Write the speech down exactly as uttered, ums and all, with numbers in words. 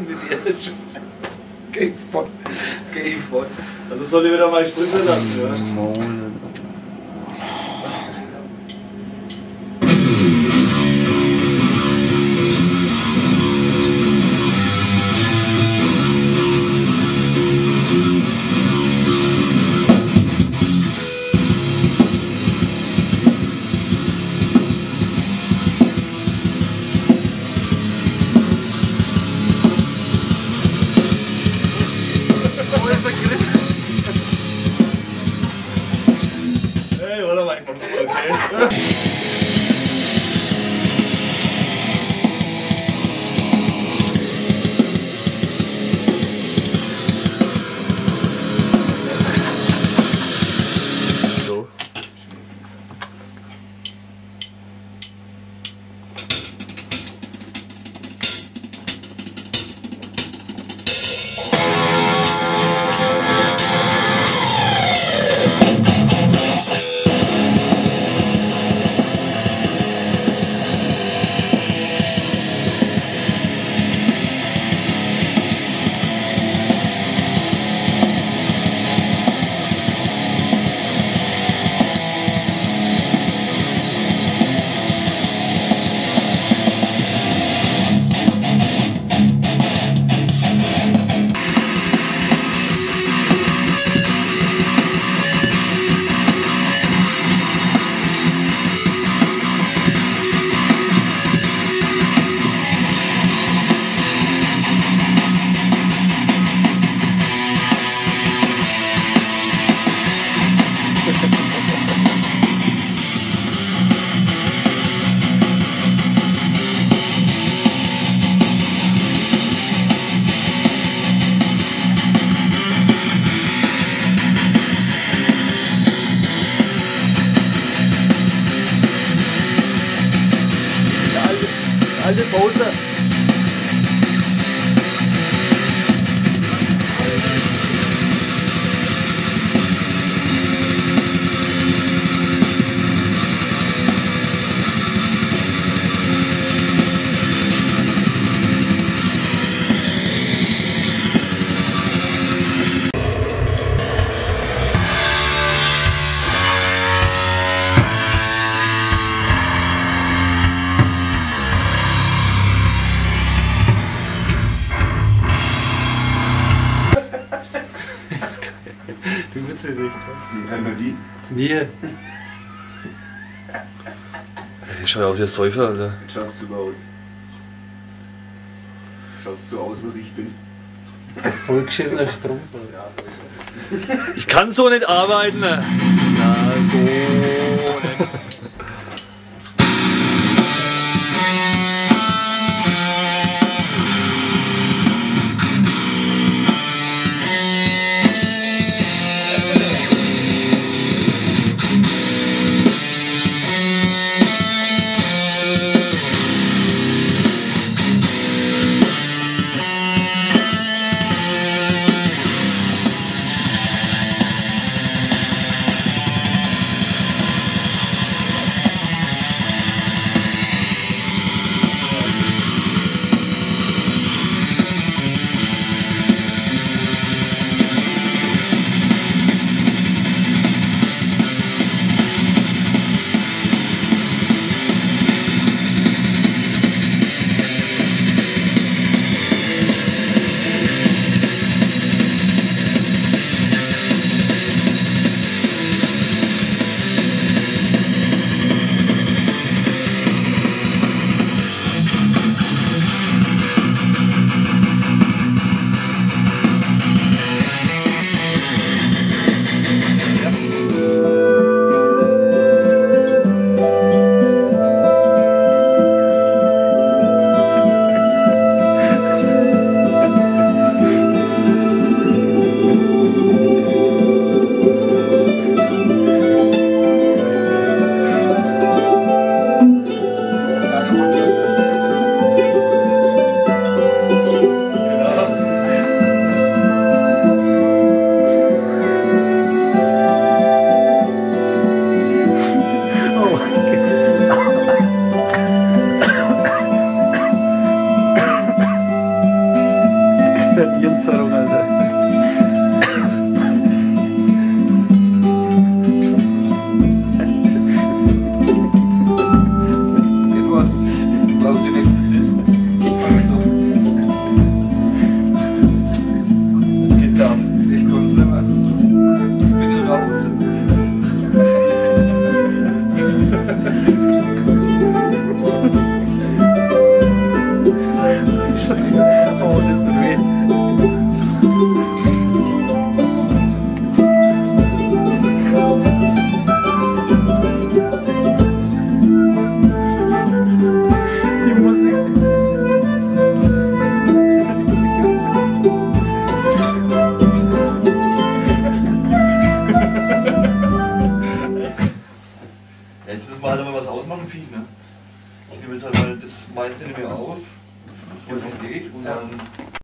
mit dir. Geh voll. Geh voll. Also soll ich wieder mal spritzen lassen, ja? Hey, warte mal, okay. So. Alte Pause. Du willst es nicht. Wie kann man die? Wir. Ich schau auf wie ein Säufer, Alter. Jetzt schaust du super aus. Schaust so aus, was ich bin. Vollgeschissener Strumpf. Ja, so ist er. Ich kann so nicht arbeiten. Na, so nicht. halt mal das meiste nicht mehr auf, bevor es geht. Und dann